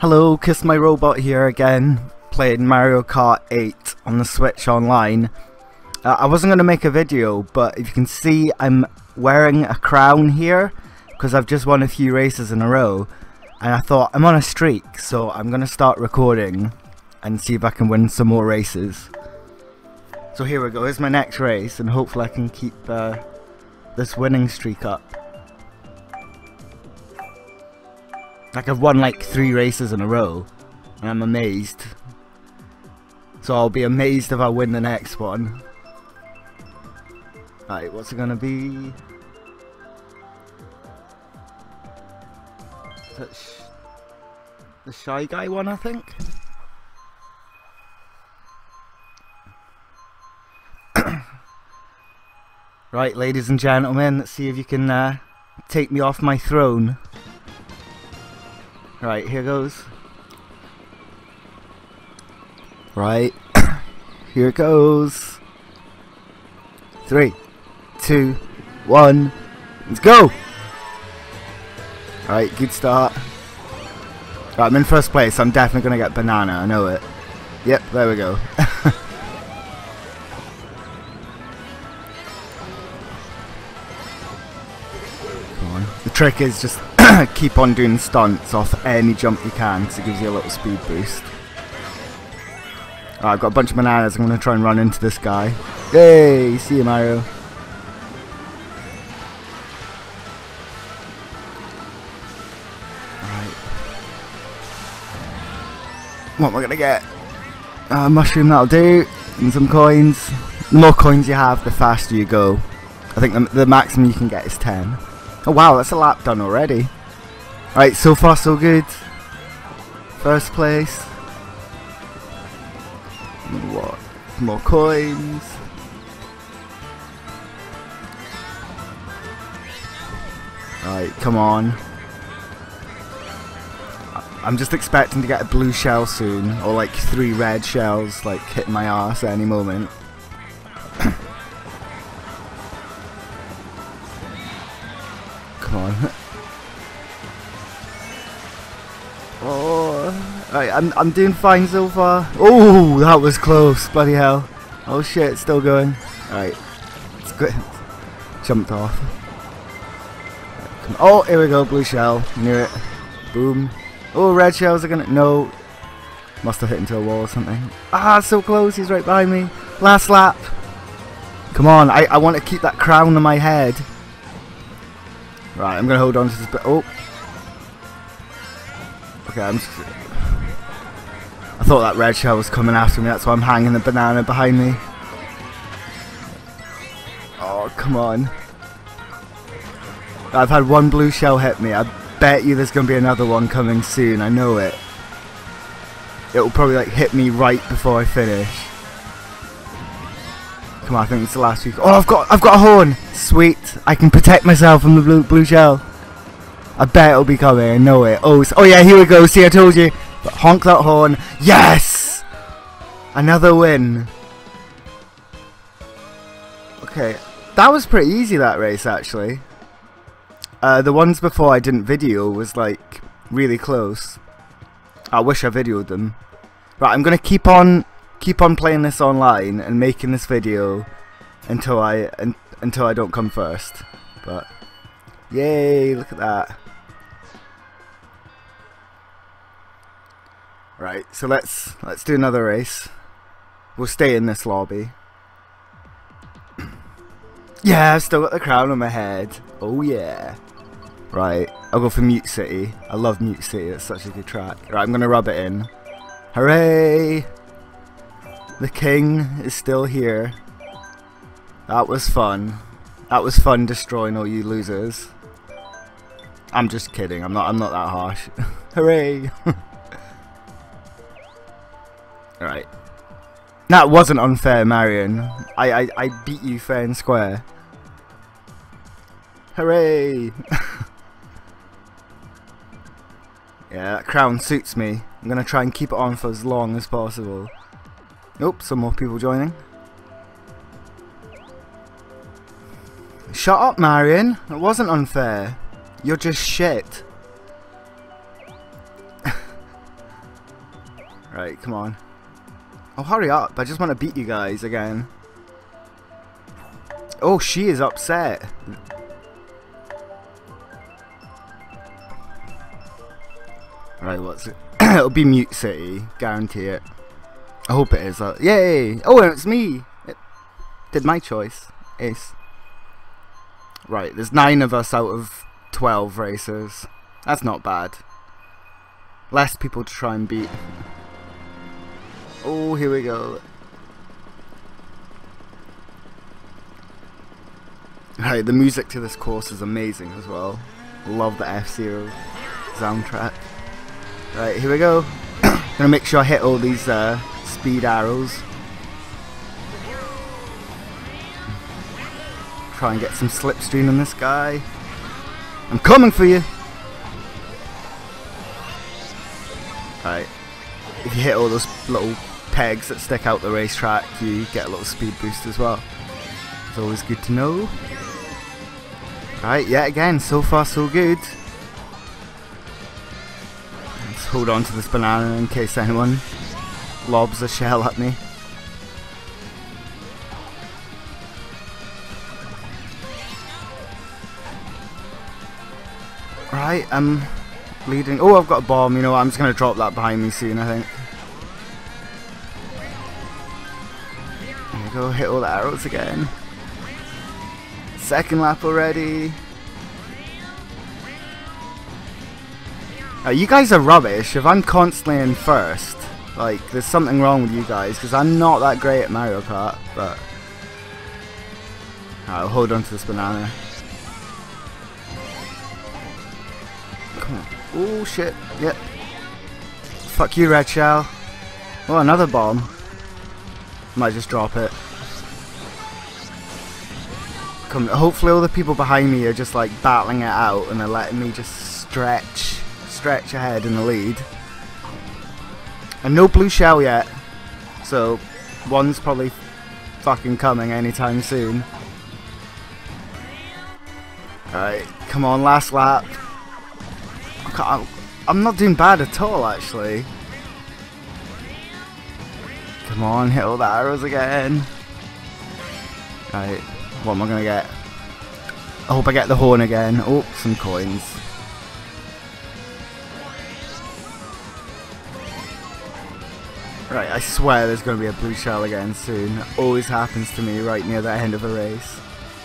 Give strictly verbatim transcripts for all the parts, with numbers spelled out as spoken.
Hello, Kiss My Robot here again, playing Mario Kart eight on the Switch Online. Uh, I wasn't going to make a video, but if you can see, I'm wearing a crown here, because I've just won a few races in a row, and I thought, I'm on a streak, so I'm going to start recording, and see if I can win some more races. So here we go, here's my next race, and hopefully I can keep uh, this winning streak up. Like, I've won like three races in a row, and I'm amazed. So I'll be amazed if I win the next one. Right, what's it gonna be? Is that sh the Shy Guy one, I think? Right, ladies and gentlemen, let's see if you can uh, take me off my throne. Right, here goes. Right, here it goes. Three, two, one, let's go! Right, good start. Right, I'm in first place, so I'm definitely gonna get banana, I know it. Yep, there we go. Come on. The trick is just keep on doing stunts off any jump you can, because it gives you a little speed boost. Right, I've got a bunch of bananas. I'm going to try and run into this guy. Yay! See you, Mario. Right. What am I going to get? Uh, mushroom, that'll do. And some coins. The more coins you have, the faster you go. I think the, the maximum you can get is ten. Oh wow, that's a lap done already. Right, so far so good. First place. What? More coins. Right, come on. I'm just expecting to get a blue shell soon, or like three red shells like hitting my ass at any moment. Come on. Oh, right, I'm I'm doing fine so far. Oh, that was close, bloody hell. Oh shit, it's still going. Alright, it's good. Jumped off. Come oh, here we go, blue shell. Near it. Boom. Oh, red shells are gonna. No. Must have hit into a wall or something. Ah, so close, he's right behind me. Last lap. Come on, I, I want to keep that crown on my head. Right, I'm gonna hold on to this bit. Oh. Okay, I'm just. I thought that red shell was coming after me, that's why I'm hanging the banana behind me. Oh, come on. I've had one blue shell hit me. I bet you there's gonna be another one coming soon, I know it. It'll probably like hit me right before I finish. Come on, I think it's the last week. Oh, I've got, I've got a horn. Sweet, I can protect myself from the blue, blue shell. I bet it'll be coming. I know it. Oh, oh yeah, here we go. See, I told you. But honk that horn. Yes, another win. Okay, that was pretty easy, that race actually. Uh, the ones before I didn't video was like really close. I wish I videoed them. Right, I'm gonna keep on. Keep on playing this online and making this video until I un until I don't come first. But yay, look at that. Right, so let's let's do another race. We'll stay in this lobby. Yeah, I've still got the crown on my head. Oh yeah. Right, I'll go for Mute City. I love Mute City, it's such a good track. Right, I'm gonna rub it in. Hooray! The king is still here. That was fun. That was fun destroying all you losers. I'm just kidding. I'm not. I'm not that harsh. Hooray! All right. That wasn't unfair, Marion. I, I I beat you fair and square. Hooray! Yeah, that crown suits me. I'm gonna try and keep it on for as long as possible. Nope, some more people joining. Shut up, Marion. It wasn't unfair. You're just shit. Right, come on. Oh, hurry up. I just want to beat you guys again. Oh, she is upset. Right, what's it? It'll be Mute City. Guarantee it. I hope it is. Uh, yay! Oh, and it's me! It did my choice. Ace. Right, there's nine of us out of twelve racers. That's not bad. Less people to try and beat. Oh, here we go. Right, the music to this course is amazing as well. Love the F-Zero soundtrack. Right, here we go. Gonna make sure I hit all these uh, speed arrows. Try and get some slipstream in this guy. I'm coming for you! Right. If you hit all those little pegs that stick out the racetrack, you get a little speed boost as well. It's always good to know. Right, yet again, so far so good. Let's hold on to this banana in case anyone lobs a shell at me. Right, I'm leading. Oh, I've got a bomb. You know what? I'm just going to drop that behind me soon, I think. There we go, hit all the arrows again. Second lap already. Uh, you guys are rubbish. If I'm constantly in first, like, there's something wrong with you guys, because I'm not that great at Mario Kart, but I'll hold on to this banana. Come on. Oh shit, yep. Fuck you, Red Shell. Oh, another bomb. Might just drop it. Come, hopefully all the people behind me are just like battling it out and they're letting me just stretch, stretch ahead in the lead. And no blue shell yet, so one's probably fucking coming anytime soon. Alright, come on, last lap. I I'm not doing bad at all, actually. Come on, hit all the arrows again. Right, what am I gonna get? I hope I get the horn again. Oh, some coins. Right, I swear there's gonna be a blue shell again soon. It always happens to me right near the end of a race.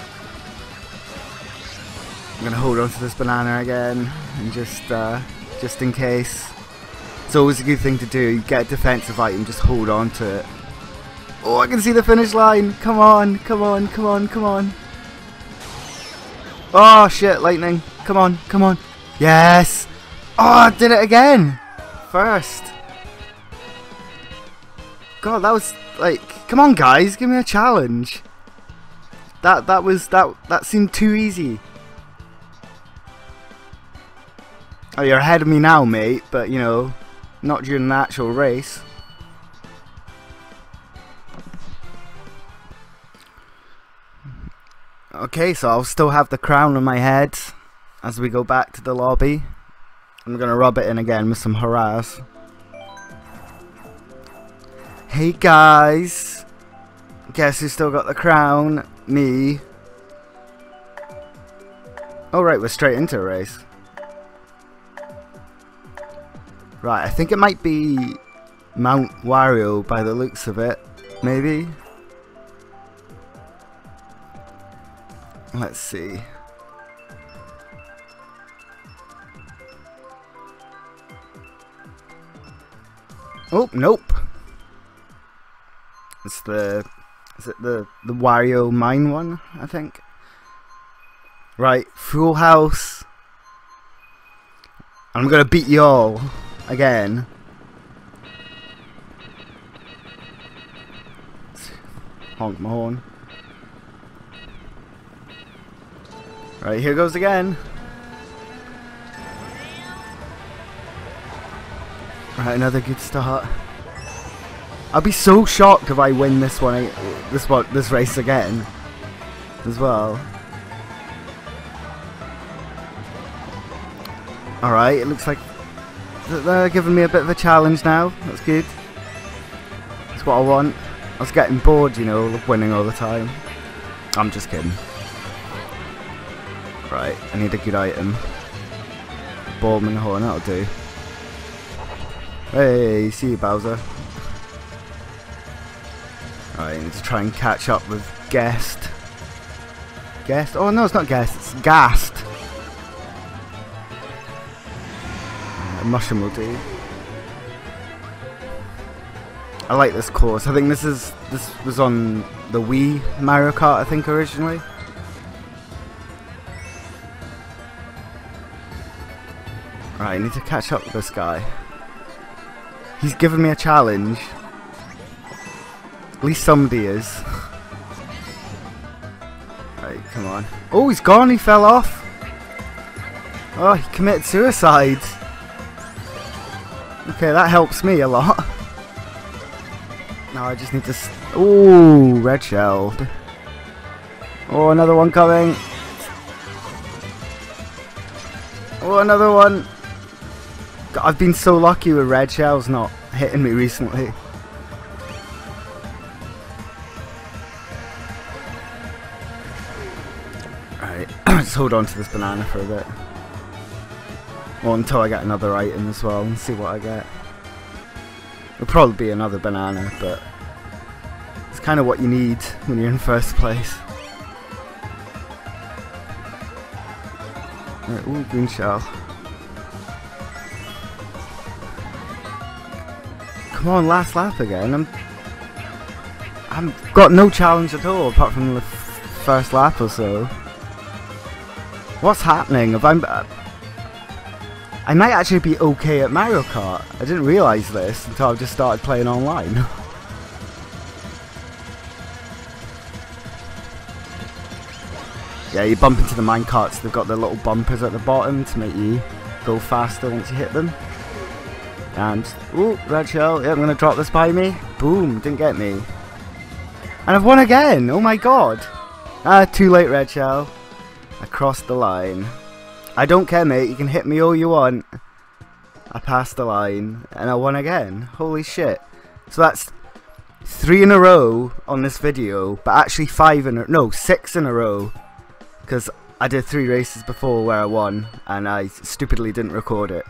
I'm gonna hold on to this banana again, and just, uh, just in case. It's always a good thing to do. You get a defensive item, just hold on to it. Oh, I can see the finish line! Come on, come on, come on, come on. Oh shit, lightning! Come on, come on. Yes! Oh, I did it again! First. God, that was like, come on guys, give me a challenge. That that was that that seemed too easy. Oh, you're ahead of me now, mate, but you know, not during the actual race. Okay, so I'll still have the crown on my head as we go back to the lobby. I'm gonna rub it in again with some hurrahs. Hey guys! Guess who still got the crown? Me. Oh right, we're straight into a race. Right, I think it might be Mount Wario by the looks of it, maybe? Let's see. Oh, nope. It's the, is it the, the Wario Mine one, I think? Right, full house. I'm gonna beat y'all. Again. Honk my horn. Right, here goes again. Right, another good start. I'll be so shocked if I win this one, this one, this race again, as well. All right, it looks like they're giving me a bit of a challenge now. That's good. what I want. I was getting bored, you know, of winning all the time. I'm just kidding. Right, I need a good item. Bowman horn, that'll do. Hey, see you, Bowser. Right, I need to try and catch up with Guest. Guest? Oh no, it's not Guest, it's Ghast. Uh, mushroom will do. I like this course. I think this is this was on the Wii Mario Kart, I think, originally. Right, I need to catch up with this guy. He's given me a challenge. At least somebody is. Right, come on. Oh, he's gone. He fell off. Oh, he committed suicide. Okay, that helps me a lot. Now I just need to... Ooh, red shelled. Oh, another one coming. Oh, another one. God, I've been so lucky with red shells not hitting me recently. Right, just hold on to this banana for a bit. Well, until I get another item as well and see what I get. It'll probably be another banana, but it's kind of what you need when you're in first place. Right, ooh, green shell. Come on, last lap again. I'm, I've got no challenge at all apart from the f first lap or so. What's happening? If I'm, uh, I might actually be okay at Mario Kart. I didn't realise this until I just started playing online. Yeah, you bump into the minecarts. They've got the little bumpers at the bottom to make you go faster once you hit them. And, ooh, red shell. Yeah, I'm going to drop this by me. Boom, didn't get me. And I've won again. Oh my god. Ah, too late, red shell. I crossed the line. I don't care, mate. You can hit me all you want. I passed the line. And I won again. Holy shit. So that's three in a row on this video. But actually five in a... No, six in a row. Because I did three races before where I won. And I stupidly didn't record it.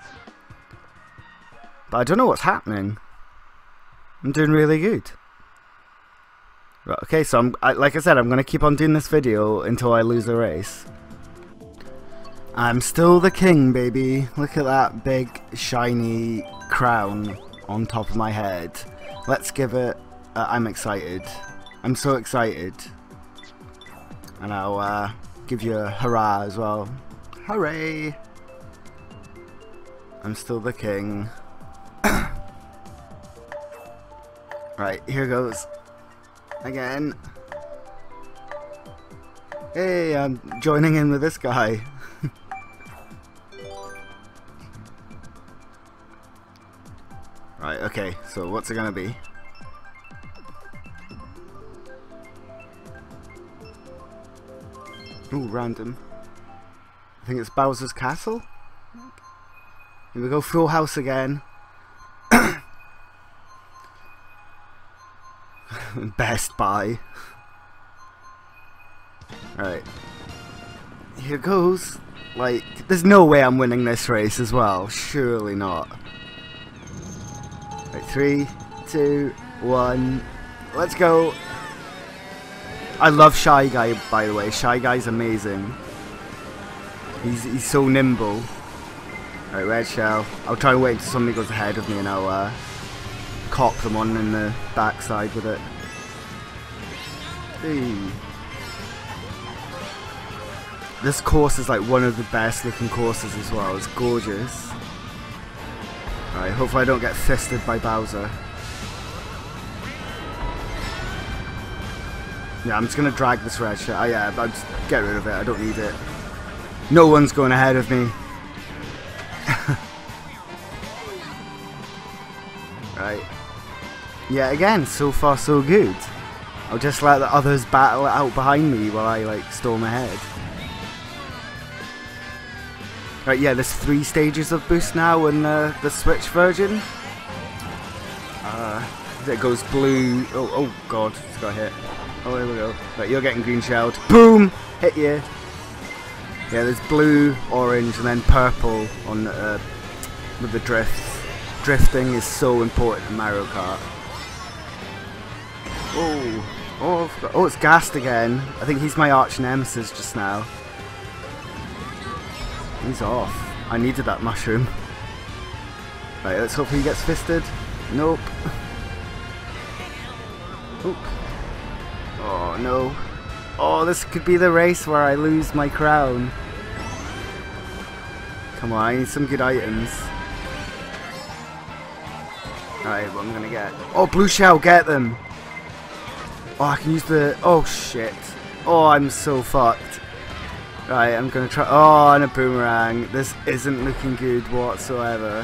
But I don't know what's happening. I'm doing really good. Right, okay, so I'm, I, like I said, I'm going to keep on doing this video until I lose a race. I'm still the king, baby. Look at that big, shiny crown on top of my head. Let's give it... Uh, I'm excited. I'm so excited. And I'll uh, give you a hurrah as well. Hooray! I'm still the king. Right, here goes. Again. Hey, I'm joining in with this guy. Right, okay, so what's it gonna be? Ooh, random. I think it's Bowser's Castle? Here we go, full house again. Best Buy. Right. Here goes. Like, there's no way I'm winning this race as well. Surely not. Right, three, two, one. Let's go. I love Shy Guy, by the way. Shy Guy's amazing. He's he's so nimble. Right, red shell. I'll try and wait until somebody goes ahead of me and I'll uh, cop them on in the backside with it. Hey. This course is like one of the best looking courses as well. It's gorgeous. Alright, hopefully I don't get fisted by Bowser. Yeah, I'm just gonna drag this red shit. Oh yeah, I'll just get rid of it. I don't need it. No one's going ahead of me. Right. Yeah, again, so far so good. I'll just let the others battle it out behind me while I like storm ahead. Right, yeah, there's three stages of boost now in uh, the Switch version. Uh, It goes blue. Oh, oh god, it's got hit. Oh, here we go. Right, you're getting green shelled. Boom! Hit you. Yeah, there's blue, orange, and then purple on uh, with the drifts. Drifting is so important in Mario Kart. Oh, oh, oh, it's Gast again. I think he's my arch nemesis just now. He's off. I needed that mushroom. Right, let's hope he gets fisted. Nope. Oop. Oh no. Oh, this could be the race where I lose my crown. Come on, I need some good items. Alright, what am I gonna get? Oh, blue shell, get them! Oh, I can use the... Oh, shit. Oh, I'm so fucked. Right, I'm gonna try... Oh, and a boomerang. This isn't looking good whatsoever.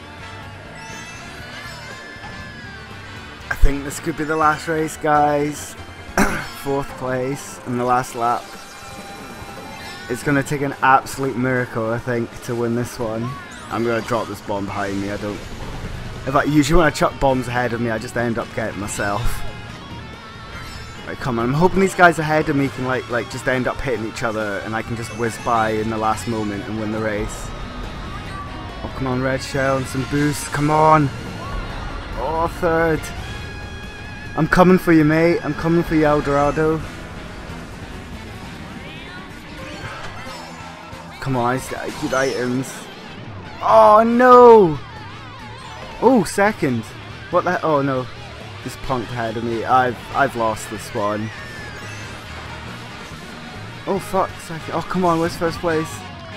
I think this could be the last race, guys. Fourth place in the last lap. It's gonna take an absolute miracle, I think, to win this one. I'm gonna drop this bomb behind me. I don't... If I usually when I chuck bombs ahead of me, I just end up getting myself. Right, come on. I'm hoping these guys ahead of me can like like just end up hitting each other, and I can just whiz by in the last moment and win the race. Oh, come on, red shell and some boost. Come on. Oh, third. I'm coming for you, mate. I'm coming for you, Eldorado. Come on, I got good items. Oh no! Oh, second. What the? Oh no, this punked ahead of me. I've I've lost this one. Oh fuck, second. Oh come on, where's first place?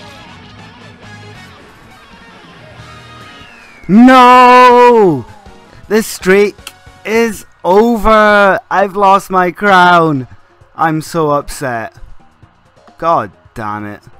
No! This streak is over. I've lost my crown. I'm so upset. God damn it.